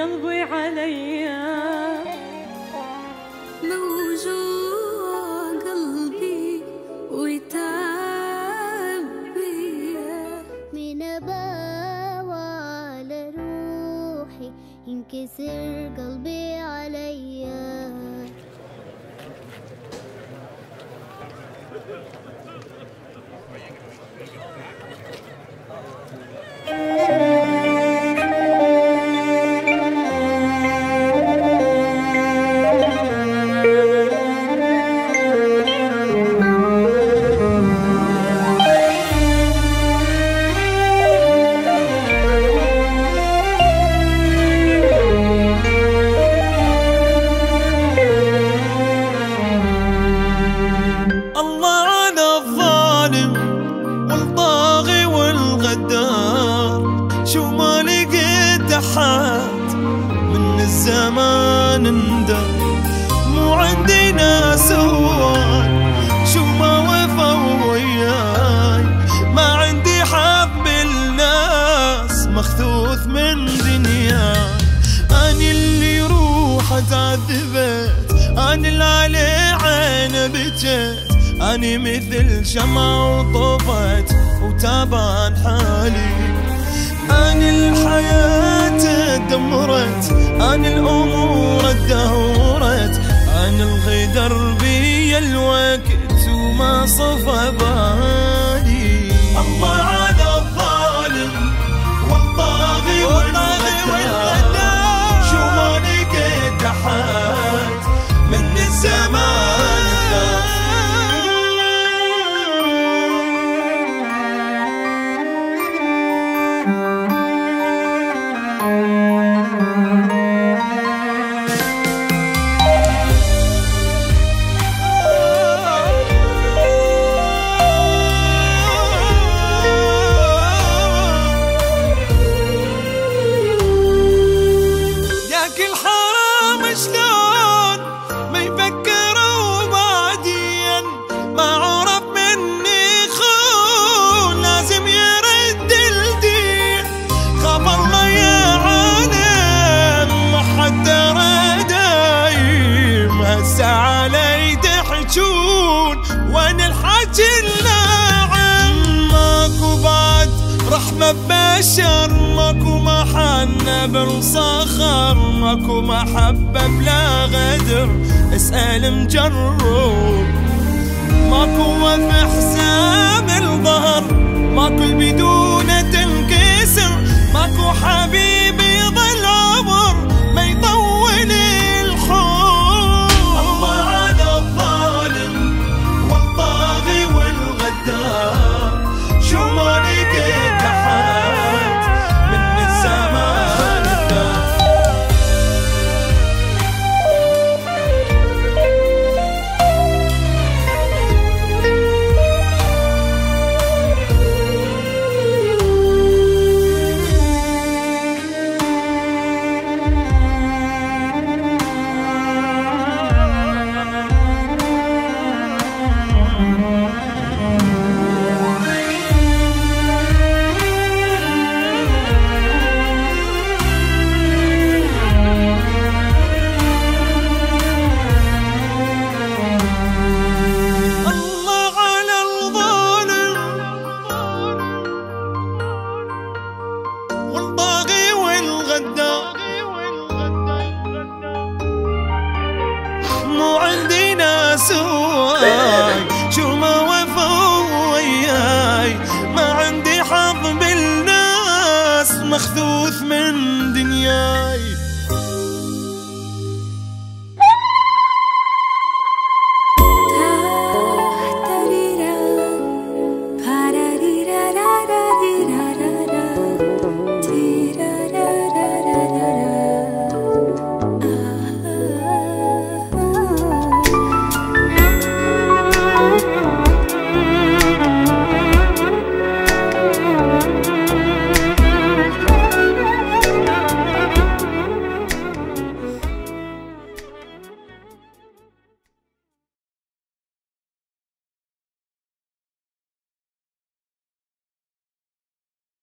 قلبي عليا، موجوع قلبي ويتعب بيا، من أباوى على روحي ينكسر قلبي عليا. شو ما لقيت أحد من الزمان اندم، مو عندي ناس هواي شو ما وفوا وياي، ما عندي حظ بالناس مخذوث من دنياي. أني اللي روحي تعذبت، أني اللي عليه عينه بجت، أني مثل شمعة وطفت وتابان حالي. أني الحياة دمرت، أني الأمور ادهورت، أني الغدر بي الوقت وما صفى بالي. الله على الظالم والطاغي والغدار، شو ما لقيت أحد من الزمان شلون ما يفكر وبعدين ما عرف مني خون، لازم يرد الدين. خاف الله يا عالم ما حد درى دايم، هسه علي تحجون وانا الحكي الناعم. ماكو بعد رحمة ببشر، ماكو محنة بالصخر، ماكو محبة بلا غدر اسأل مجرب، ماكو وفي حساب الظهر، ماكو بدونه تنكسر، ماكو حبيب يضل عمر ما يطول الحب. الله على الظالم والطاغي والغدار، شو ما لقيت أحد من الزمان الدار. مو عندي ناس هواي شو ما وفوا وياي، ما عندي حظ بالناس مخذوث